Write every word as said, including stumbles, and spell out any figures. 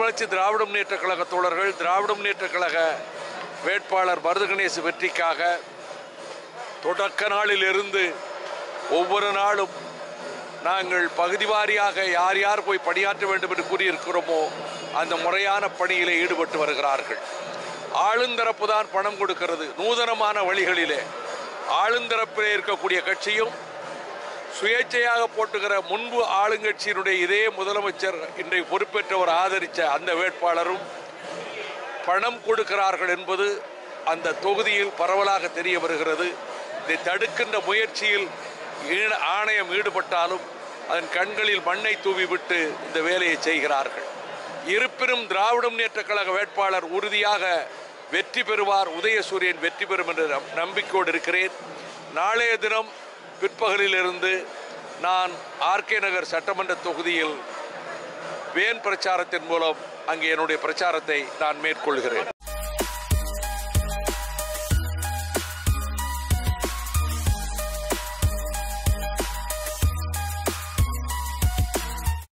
மறுமலர்ச்சி திராவிட முன்னேற்றக் கழக தோழர்கள் திராவிட முன்னேற்றக் கழக வேட்பாளர் மருதுகணேசு வெற்றிக்காக தொடக்க நாளிலிருந்து ஒவ்வொரு நாளும் நாங்கள் பகுதி வாரியாக யார் யார் போய் பணியாற்ற வேண்டும் என்று கூறியிருக்கிறோமோ அந்த முறையான பணியிலே ஈடுபட்டு வருகிறார்கள். ஆளுந்தரப்பு தான் பணம் கொடுக்கிறது. நூதனமான வழிகளிலே ஆளுந்தரப்பிலே இருக்கக்கூடிய கட்சியும் சுயேட்சையாக போட்டுகிற முன்பு ஆளுங்கட்சியினுடைய இதே முதலமைச்சர் இன்றைக்கு பொறுப்பேற்றவர் ஆதரித்த அந்த வேட்பாளரும் பணம் கொடுக்கிறார்கள் என்பது அந்த தொகுதியில் பரவலாக தெரிய வருகிறது. இதை தடுக்கின்ற முயற்சியில் ஆணையம் ஈடுபட்டாலும் அதன் கண்களில் மண்ணை தூவிவிட்டு இந்த வேலையை செய்கிறார்கள். இருப்பினும் திராவிட முன்னேற்றக் கழக வேட்பாளர் உறுதியாக வெற்றி பெறுவார், உதயசூரியன் வெற்றி பெறும் என்ற நம்பிக்கையோடு இருக்கிறேன். நாளைய தினம் பிற்பகலிலிருந்து நான் ஆர்கே நகர் சட்டமன்ற தொகுதியில் வேன் பிரச்சாரத்தின் மூலம் அங்கே என்னுடைய பிரச்சாரத்தை நான் மேற்கொள்கிறேன்.